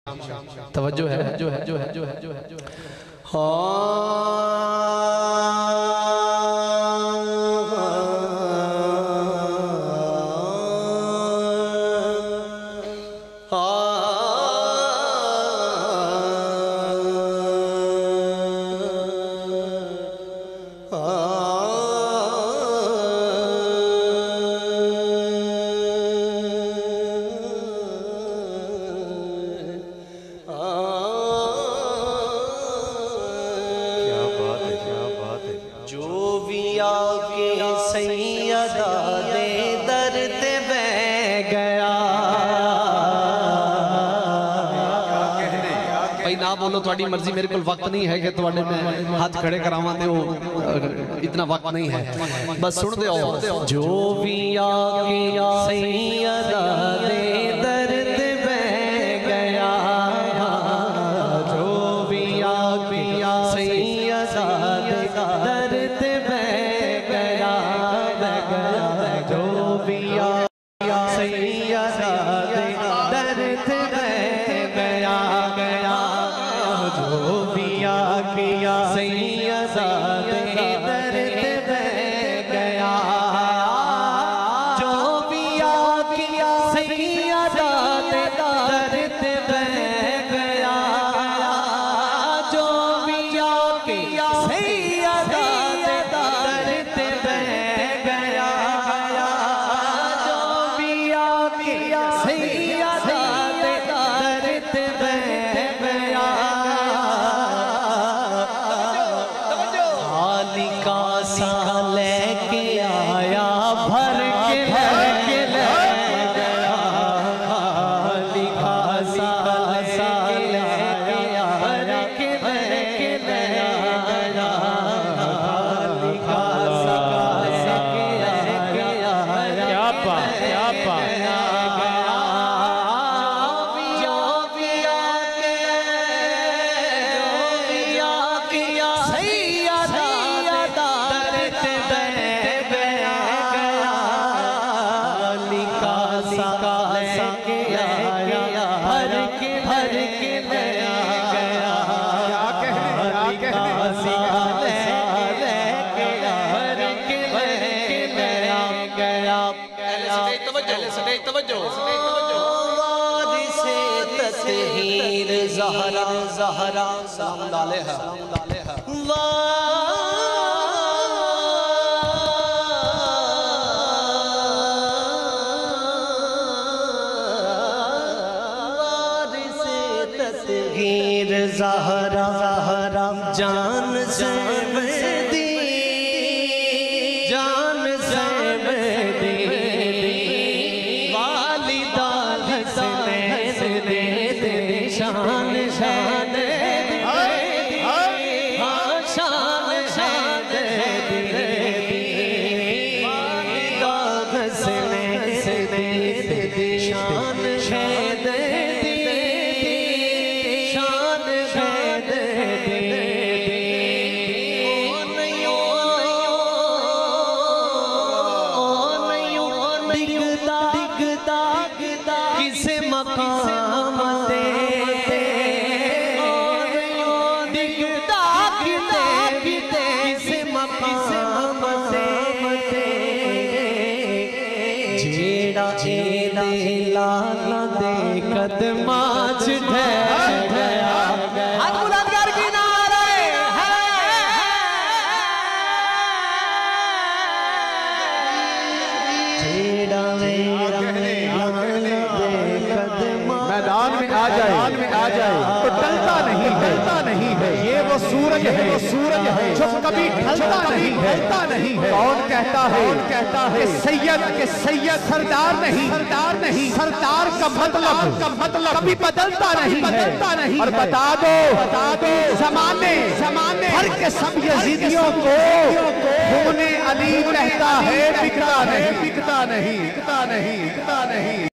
तवज्जो है जो है जो है जो है जो है जो है बोलो थोड़ी मर्जी, मेरे को वक्त नहीं है कि थोड़े में हाथ खड़े करावा दे, इतना वक्त नहीं है, बस सुन दे। जो भी आके सैयदा दे दर्द बह गया, जो भी आके सैयदा दे दर्द बह गया, जो भी आके सैयदा दे दर्द बह गया, जो भी आकिया सैयदा दे दर्द बह गया, जो भी आकिया सैयदा दे दर्द बह गया, जो भी आकिया सैयदा दे दर्द बह गया, जो भी आकिया सैयदा दे दर्द बह गया। लेके आया भर के लेके ले गया, खाली खासा लेके आया भर के लेके ले गया, खाली खासा लेके आया क्या बात क्या बात। ज़हरा ज़हरा सलाम अलैहा तस्हीर ज़हरा ज़हरा जान से दी, जान से दी, वालिदा हसने दे शान शान हाँ शान शान वालिदा हसने दे शान शान किसे मकाम दे दिखता किसे मकाम दे, जेड़ा दे लाला दे कदमाच ढह गया। मैदान में आ जाए तो टलता नहीं है, ये वो सूरज है जो कभी ढलता नहीं है। कौन कहता है कि सैयद सरदार नहीं, सरदार का मतलब कभी बदलता नहीं। और बता दो जमाने भर के सब यजीदियों को खून अली कहता है, बिकता नहीं।